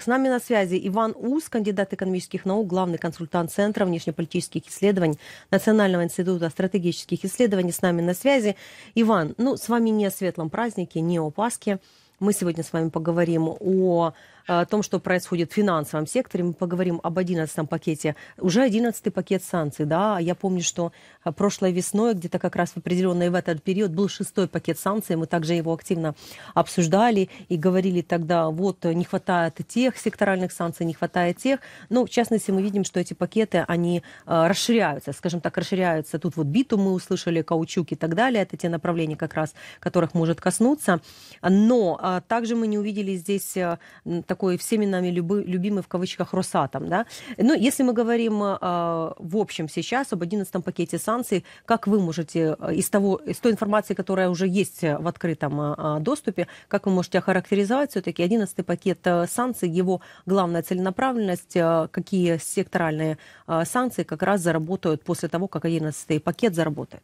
с нами на связи Иван Ус, кандидат экономических наук, главный консультант Центра внешнеполитических исследований Национального института стратегических исследований. С нами на связи. Иван, с вами не о светлом празднике, не о Пасхе. Мы сегодня с вами поговорим о том, что происходит в финансовом секторе. Мы поговорим об 11-м пакете. Уже 11-й пакет санкций, да. Я помню, что прошлой весной, где-то как раз в определенный в этот период, был 6-й пакет санкций. Мы также его активно обсуждали и говорили тогда, вот, не хватает тех секторальных санкций, не хватает тех. Но, в частности, мы видим, что эти пакеты, они расширяются, скажем так, расширяются. Тут вот битум мы услышали, каучук и так далее. Это те направления, как раз, которых может коснуться. Но также мы не увидели здесь такой всеми нами любимый в кавычках Росатом. Да? Но если мы говорим в общем сейчас об 11-м пакете санкций, как вы можете из той информации, которая уже есть в открытом доступе, как вы можете охарактеризовать все-таки 11-й пакет санкций, его главная целенаправленность, какие секторальные санкции как раз заработают после того, как 11-й пакет заработает?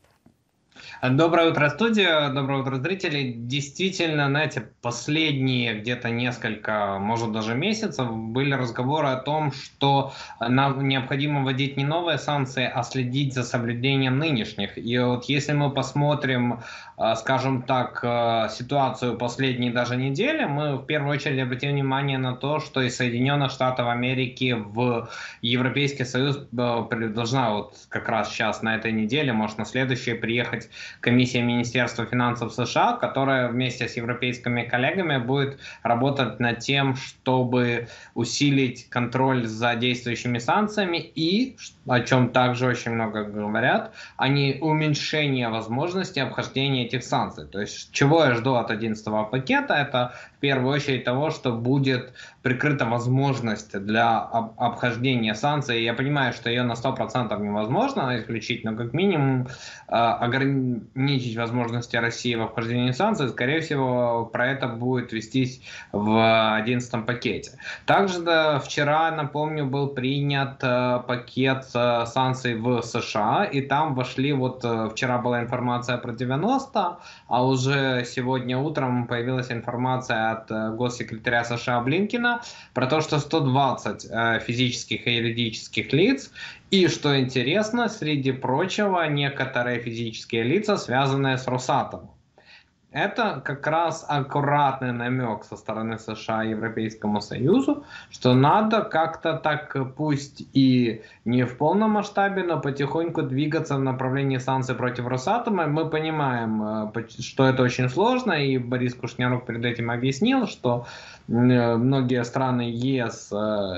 Доброе утро, студия, доброе утро, зрители. Действительно, знаете, последние где-то несколько, может даже месяцев, были разговоры о том, что нам необходимо вводить не новые санкции, а следить за соблюдением нынешних. И вот если мы посмотрим, скажем так, ситуацию последней даже недели, мы в первую очередь обратим внимание на то, что из Соединенных Штатов Америки в Европейский Союз должна вот как раз сейчас на этой неделе, может на следующей, приехать комиссия Министерства финансов США, которая вместе с европейскими коллегами будет работать над тем, чтобы усилить контроль за действующими санкциями и, о чем также очень много говорят, а не уменьшение возможности обхождения этих санкций. То есть, чего я жду от 11-го пакета, это в первую очередь того, что будет прикрыта возможность для обхождения санкций. Я понимаю, что ее на 100% невозможно исключить, но как минимум ограничить возможности России в обхождении санкций, скорее всего, про это будет вестись в 11-м пакете. Также вчера, напомню, был принят пакет санкций в США, и там вошли, вот вчера была информация про 90, а уже сегодня утром появилась информация от госсекретаря США Блинкена про то, что 120 физических и юридических лиц. И, что интересно, среди прочего, некоторые физические лица, связанные с Росатомом. Это как раз аккуратный намек со стороны США и Европейскому Союзу, что надо как-то так, пусть и не в полном масштабе, но потихоньку двигаться в направлении санкций против Росатома. Мы понимаем, что это очень сложно, и Борис Кушнярук перед этим объяснил, что многие страны ЕС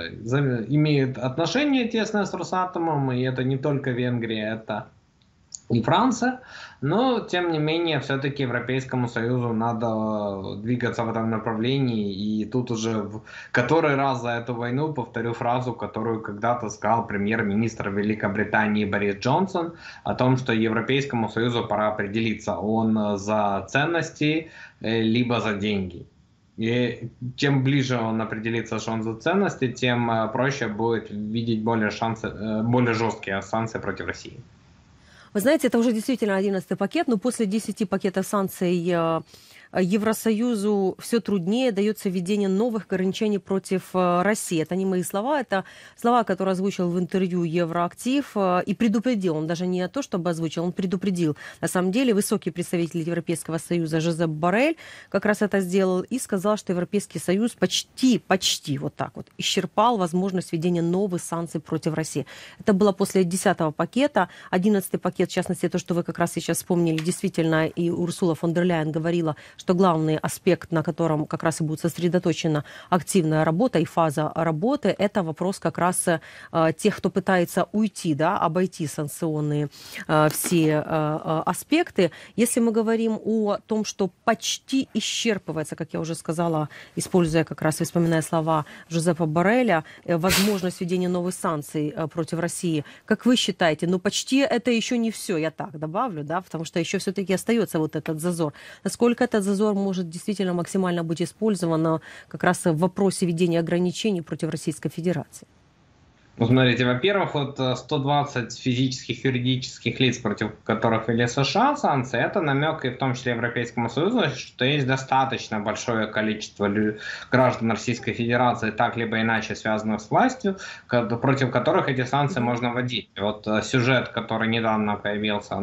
имеют отношения тесное с Росатомом, и это не только Венгрия, это и Франция, но тем не менее все-таки Европейскому Союзу надо двигаться в этом направлении, и тут уже в который раз за эту войну повторю фразу, которую когда-то сказал премьер-министр Великобритании Борис Джонсон, о том, что Европейскому Союзу пора определиться, он за ценности либо за деньги. И чем ближе он определится, что он за ценности, тем проще будет видеть более жесткие санкции против России. Вы знаете, это уже действительно 11-й пакет, но после 10 пакетов санкций Евросоюзу все труднее дается введение новых ограничений против России. Это не мои слова, это слова, которые озвучил в интервью Евроактив и предупредил. Он даже не то, чтобы озвучил, он предупредил. На самом деле высокий представитель Европейского Союза Жозеп Боррель как раз это сделал и сказал, что Европейский Союз почти вот так вот исчерпал возможность введения новых санкций против России. Это было после 10-го пакета. 11-й пакет, в частности, то, что вы как раз сейчас вспомнили, действительно, и Урсула фон дер Ляйен говорила, что главный аспект, на котором как раз и будет сосредоточена активная работа и фаза работы, это вопрос как раз тех, кто пытается уйти, да, обойти санкционные все аспекты. Если мы говорим о том, что почти исчерпывается, как я уже сказала, используя как раз и вспоминая слова Жозепа Борреля, возможность введения новых санкций против России, как вы считаете, почти это еще не все, я так добавлю, да, потому что еще все-таки остается вот этот зазор. Насколько этот зазор может действительно максимально быть использован как раз в вопросе введения ограничений против Российской Федерации? Ну, смотрите, во-первых, вот 120 физических, юридических лиц, против которых ввели США санкции, это намек и в том числе Европейскому Союзу, что есть достаточно большое количество граждан Российской Федерации, так либо иначе связанных с властью, против которых эти санкции можно вводить. Вот сюжет, который недавно появился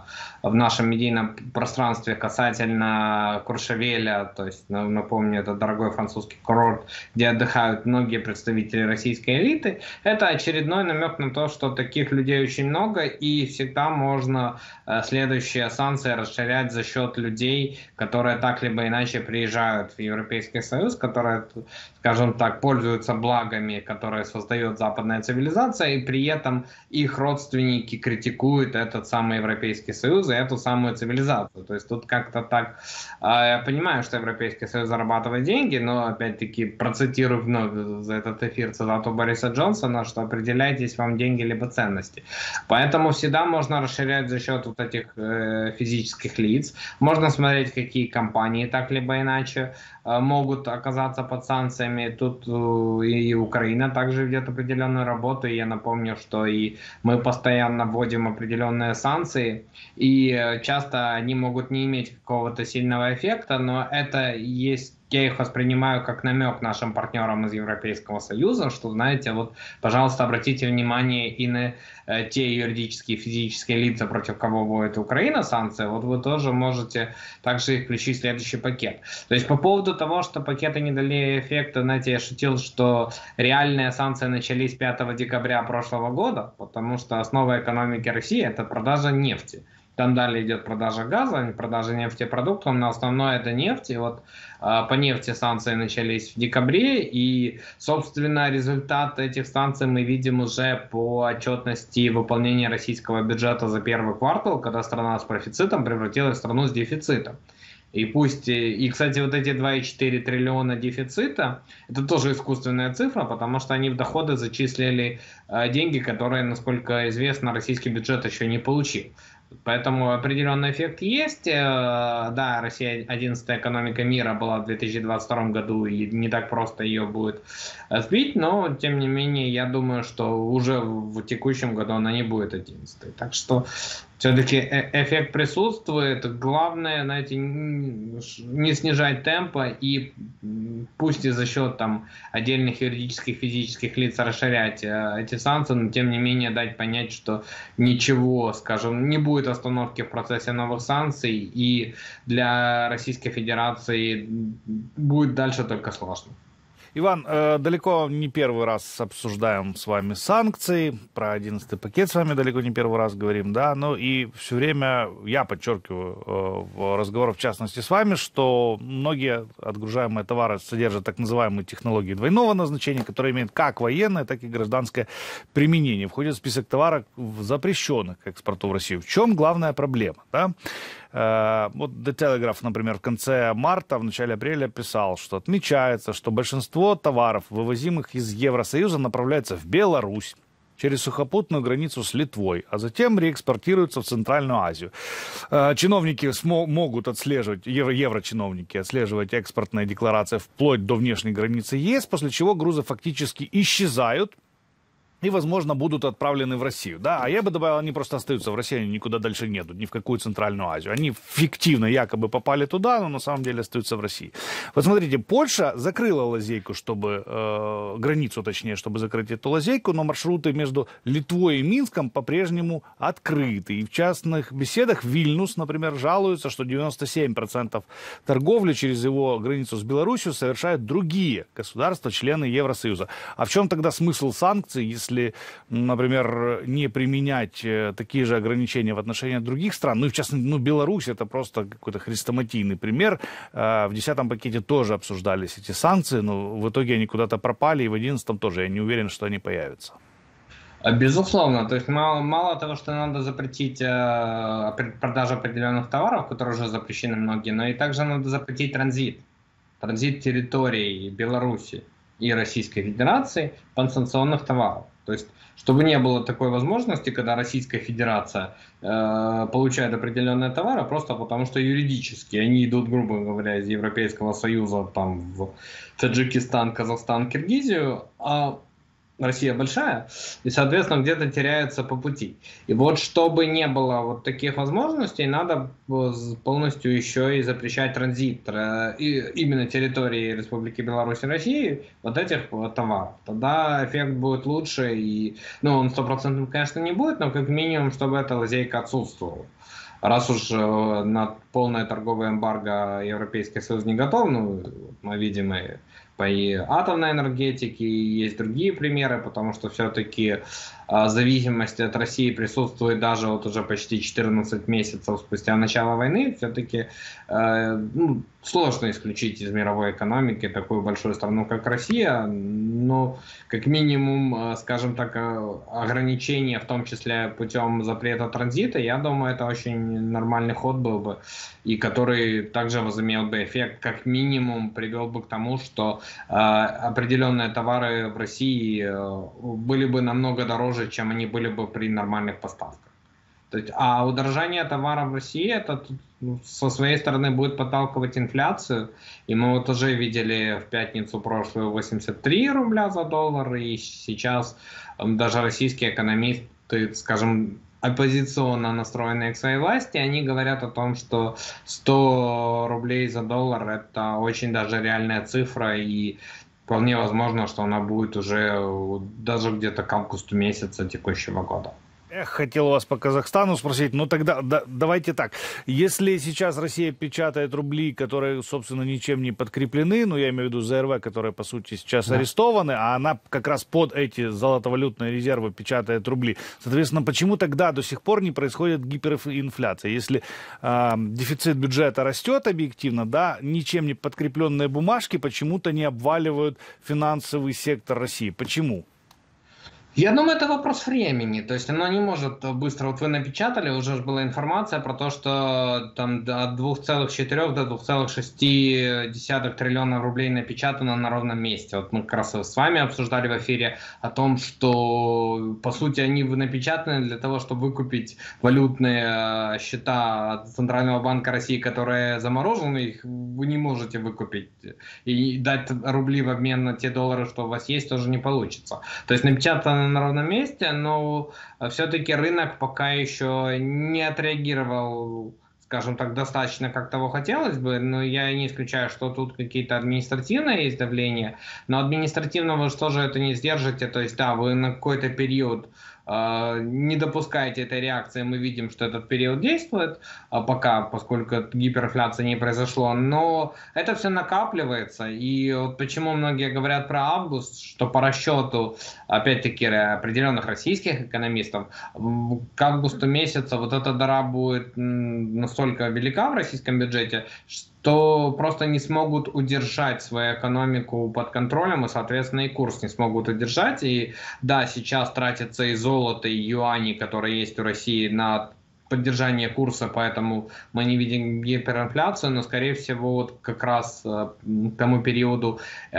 в нашем медийном пространстве касательно Куршавеля, то есть, напомню, это дорогой французский курорт, где отдыхают многие представители российской элиты, это очередной намек на то, что таких людей очень много, и всегда можно следующие санкции расширять за счет людей, которые так либо иначе приезжают в Европейский Союз, которые, скажем так, пользуются благами, которые создает западная цивилизация, и при этом их родственники критикуют этот самый Европейский Союз и эту самую цивилизацию. То есть тут как-то так... Я понимаю, что Европейский Союз зарабатывает деньги, но, опять-таки, процитирую вновь за этот эфир цитату Бориса Джонсона, что определяйтесь, вам деньги либо ценности. Поэтому всегда можно расширять за счет вот этих физических лиц. Можно смотреть, какие компании так либо иначе могут оказаться под санкциями. Тут и Украина также ведет определенную работу. И я напомню, что и мы постоянно вводим определенные санкции. И часто они могут не иметь какого-то сильного эффекта, но это есть... Я их воспринимаю как намек нашим партнерам из Европейского Союза, что, знаете, вот, пожалуйста, обратите внимание и на те юридические и физические лица, против кого вводит Украина санкции, вот вы тоже можете также их включить в следующий пакет. То есть по поводу того, что пакеты не дали эффекта, знаете, я шутил, что реальные санкции начались 5 декабря прошлого года, потому что основа экономики России – это продажа нефти. Там далее идет продажа газа, продажа нефтепродуктов, но основное это нефть. И вот по нефти санкции начались в декабре, и, собственно, результат этих санкций мы видим уже по отчетности выполнения российского бюджета за первый квартал, когда страна с профицитом превратилась в страну с дефицитом. И пусть, и, кстати, вот эти 2,4 триллиона дефицита, это тоже искусственная цифра, потому что они в доходы зачислили деньги, которые, насколько известно, российский бюджет еще не получил. Поэтому определенный эффект есть. Да, Россия 11-я экономика мира была в 2022 году, и не так просто ее будет сбить, но, тем не менее, я думаю, что уже в текущем году она не будет 11-й. Так что все-таки эффект присутствует. Главное, знаете, не снижать темпа и пусть и за счет там отдельных юридических, физических лиц расширять эти санкции, но тем не менее дать понять, что ничего, скажем, не будет остановки в процессе новых санкций, и для Российской Федерации будет дальше только сложно. Иван, далеко не первый раз обсуждаем с вами санкции, про 11-й пакет с вами далеко не первый раз говорим, да, но и все время я подчеркиваю в разговорах, в частности с вами, что многие отгружаемые товары содержат так называемые технологии двойного назначения, которые имеют как военное, так и гражданское применение. Входит в список товаров, запрещенных к экспорту в Россию. В чем главная проблема, да? Вот The Telegraph, например, в конце марта, в начале апреля писал, что отмечается, что большинство товаров, вывозимых из Евросоюза, направляется в Беларусь через сухопутную границу с Литвой, а затем реэкспортируются в Центральную Азию. Чиновники могут отслеживать, еврочиновники отслеживать экспортные декларации вплоть до внешней границы ЕС, после чего грузы фактически исчезают и, возможно, будут отправлены в Россию. Да? А я бы добавил, они просто остаются в России, они никуда дальше не идут, ни в какую Центральную Азию. Они фиктивно якобы попали туда, но на самом деле остаются в России. Вот смотрите, Польша закрыла лазейку, границу, точнее, чтобы закрыть эту лазейку, но маршруты между Литвой и Минском по-прежнему открыты. И в частных беседах Вильнюс, например, жалуется, что 97% торговли через его границу с Беларусью совершают другие государства, члены Евросоюза. А в чем тогда смысл санкций, если, например, не применять такие же ограничения в отношении других стран? Ну, и в частности, Беларусь — это просто какой-то хрестоматийный пример. В 10-м пакете тоже обсуждались эти санкции, но в итоге они куда-то пропали, и в 11-м тоже. Я не уверен, что они появятся. Безусловно, то есть мало того, что надо запретить продажу определенных товаров, которые уже запрещены многие, но и также надо запретить транзит территорий Беларуси и Российской Федерации подсанкционных товаров. То есть, чтобы не было такой возможности, когда Российская Федерация получает определенные товары просто потому, что юридически они идут, грубо говоря, из Европейского Союза там, в Таджикистан, Казахстан, Киргизию, а Россия большая, и, соответственно, где-то теряется по пути. И вот чтобы не было вот таких возможностей, надо полностью еще и запрещать транзит именно территории Республики Беларусь и России вот этих вот товаров. Тогда эффект будет лучше, и, ну, он стопроцентным, конечно, не будет, но как минимум, чтобы эта лазейка отсутствовала. Раз уж на полное торговое эмбарго Европейский Союз не готов, ну, мы видим и по атомной энергетике, и есть другие примеры, потому что все-таки зависимость от России присутствует даже вот уже почти 14 месяцев спустя начала войны. Все-таки ну, сложно исключить из мировой экономики такую большую страну, как Россия, но как минимум, скажем так, ограничения, в том числе путем запрета транзита, я думаю, это очень нормальный ход был бы, и который также возымел бы эффект, как минимум привел бы к тому, что определенные товары в России были бы намного дороже, чем они были бы при нормальных поставках. То есть, а удорожание товара в России это со своей стороны будет подталкивать инфляцию. И мы вот уже видели в пятницу прошлую 83 рубля за доллар, и сейчас даже российские экономисты, скажем, оппозиционно настроенные к своей власти, они говорят о том, что 100 рублей за доллар это очень даже реальная цифра, и вполне возможно, что она будет уже даже где-то к августу месяца текущего года. Хотел у вас по Казахстану спросить, ну тогда давайте так. Если сейчас Россия печатает рубли, которые, собственно, ничем не подкреплены, ну я имею в виду ЗРВ, которые, по сути, сейчас арестованы, а она как раз под эти золотовалютные резервы печатает рубли. Соответственно, почему тогда до сих пор не происходит гиперинфляция? Если дефицит бюджета растет объективно, да, ничем не подкрепленные бумажки почему-то не обваливают финансовый сектор России. Почему? Я думаю, это вопрос времени. То есть оно не может быстро... Вот вы напечатали, уже была информация про то, что там от 2,4 до 2,6 триллиона рублей напечатано на ровном месте. Вот мы как раз с вами обсуждали в эфире о том, что, по сути, они напечатаны для того, чтобы выкупить валютные счета Центрального банка России, которые заморожены, их вы не можете выкупить. И дать рубли в обмен на те доллары, что у вас есть, тоже не получится. То есть напечатано на ровном месте, но все-таки рынок пока еще не отреагировал, скажем так, достаточно, как того хотелось бы, но я не исключаю, что тут какие-то административные есть давления, но административного что же это не сдержите, то есть да, вы на какой-то период не допускаете этой реакции, мы видим, что этот период действует пока, поскольку гиперинфляции не произошло, но это все накапливается, и вот почему многие говорят про август, что по расчету, опять-таки, определенных российских экономистов, к августу месяца вот эта дыра будет настолько велика в российском бюджете, что просто не смогут удержать свою экономику под контролем, и, соответственно, и курс не смогут удержать. И да, сейчас тратится и золото, и юани, которые есть у России, на поддержание курса, поэтому мы не видим гиперинфляцию, но, скорее всего, вот как раз к тому периоду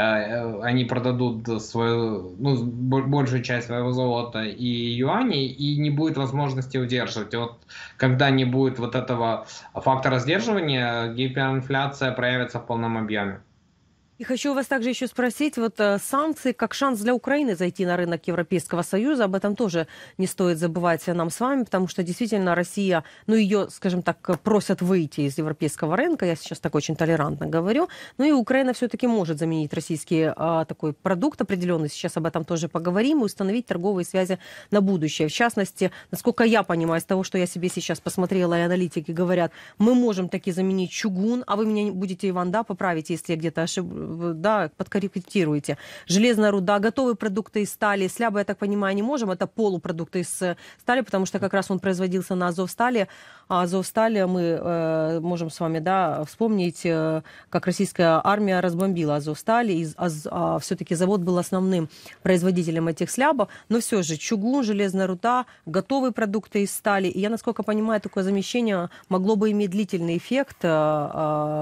они продадут свою, ну, большую часть своего золота и юаней, и не будет возможности удерживать. И вот когда не будет вот этого фактора сдерживания, гиперинфляция проявится в полном объеме. И хочу вас также еще спросить, вот санкции как шанс для Украины зайти на рынок Европейского Союза, об этом тоже не стоит забывать нам с вами, потому что действительно Россия, ну ее, скажем так, просят выйти из европейского рынка, я сейчас так очень толерантно говорю, но и Украина все-таки может заменить российский такой продукт определенный, сейчас об этом тоже поговорим, и установить торговые связи на будущее. В частности, насколько я понимаю, из того, что я себе сейчас посмотрела, и аналитики говорят, мы можем таки заменить чугун, а вы меня будете, Иван, да, поправить, если я где-то ошибаюсь, да, подкорректируйте. Железная руда, готовые продукты из стали. Сляба, я так понимаю, не можем. Это полупродукты из стали, потому что как раз он производился на Азовстале. А Азовсталь мы можем с вами, да, вспомнить, как российская армия разбомбила Азовсталь. И все-таки завод был основным производителем этих слябов. Но все же чугун, железная руда, готовые продукты из стали. И я, насколько понимаю, такое замещение могло бы иметь длительный эффект,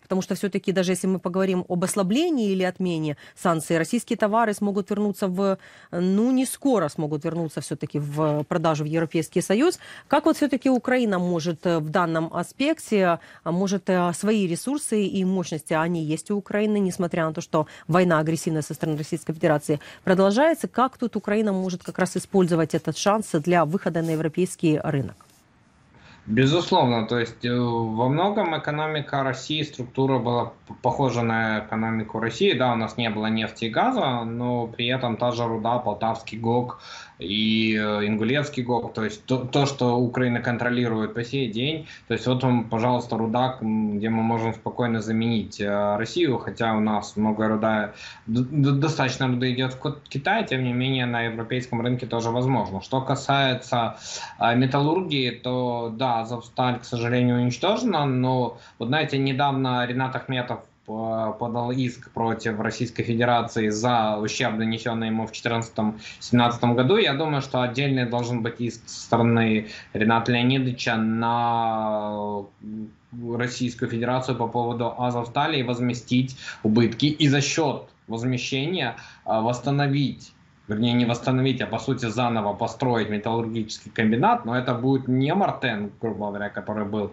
потому что все-таки даже если мы поговорим об ослаблении или отмене санкций, российские товары смогут вернуться не скоро смогут вернуться все-таки в продажу в Европейский Союз. Как вот все-таки Украина может в данном аспекте, может свои ресурсы и мощности, они есть у Украины, несмотря на то, что война агрессивная со стороны Российской Федерации продолжается, как тут Украина может как раз использовать этот шанс для выхода на европейский рынок? Безусловно, то есть во многом экономика России, структура была похожа на экономику России. Да, у нас не было нефти и газа, но при этом та же руда, Полтавский ГОК и Ингулецкий ГОК, то есть то, что Украина контролирует по сей день. То есть вот вам, пожалуйста, руда, где мы можем спокойно заменить Россию, хотя у нас много руда, достаточно руды идет в Китай, тем не менее на европейском рынке тоже возможно. Что касается металлургии, то да, Азовсталь, к сожалению, уничтожена, но вот знаете, недавно Ринат Ахметов подал иск против Российской Федерации за ущерб, нанесенный ему в 2014-2017 году. Я думаю, что отдельный должен быть иск со стороны Рената Леонидовича на Российскую Федерацию по поводу Азовстали и возместить убытки и за счет возмещения восстановить, вернее не восстановить, а по сути заново построить металлургический комбинат, но это будет не Мартен, грубо говоря, который был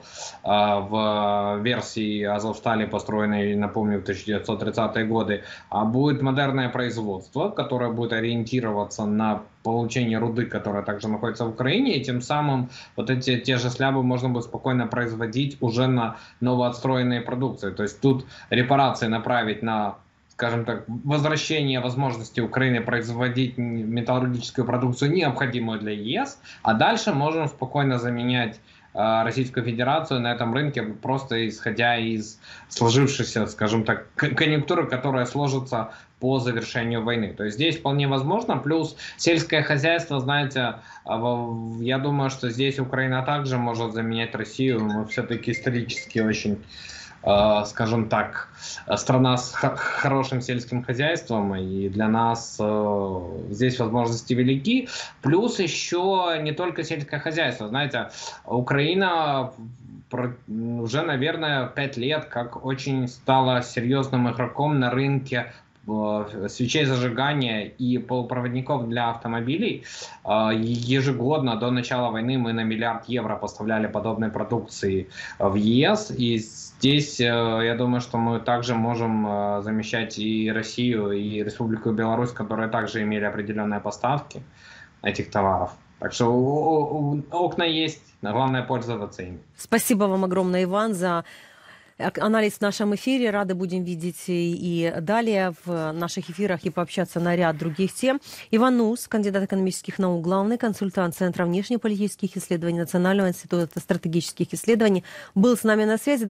в версии Азовстали, построенной, напомню, в 1930-е годы, а будет модерное производство, которое будет ориентироваться на получение руды, которая также находится в Украине, и тем самым вот те же слябы можно будет спокойно производить уже на новоотстроенные продукции. То есть тут репарации направить на, скажем так, возвращение возможности Украины производить металлургическую продукцию, необходимую для ЕС, а дальше можем спокойно заменять Российскую Федерацию на этом рынке, просто исходя из сложившейся, скажем так, конъюнктуры, которая сложится по завершению войны. То есть здесь вполне возможно. Плюс сельское хозяйство, знаете, я думаю, что здесь Украина также может заменять Россию. Мы все-таки исторически очень, скажем так, страна с хорошим сельским хозяйством, и для нас здесь возможности велики. Плюс еще не только сельское хозяйство. Знаете, Украина уже, наверное, 5 лет как очень стала серьезным игроком на рынке свечей зажигания и полупроводников для автомобилей. Ежегодно до начала войны мы на 1 миллиард евро поставляли подобной продукции в ЕС. И здесь, я думаю, что мы также можем замещать и Россию, и Республику Беларусь, которые также имели определенные поставки этих товаров. Так что окна есть, главное пользоваться ими. Спасибо вам огромное, Иван, за анализ в нашем эфире. Рады будем видеть и далее в наших эфирах и пообщаться на ряд других тем. Иван Ус, кандидат экономических наук, главный консультант Центра внешнеполитических исследований Национального института стратегических исследований, был с нами на связи.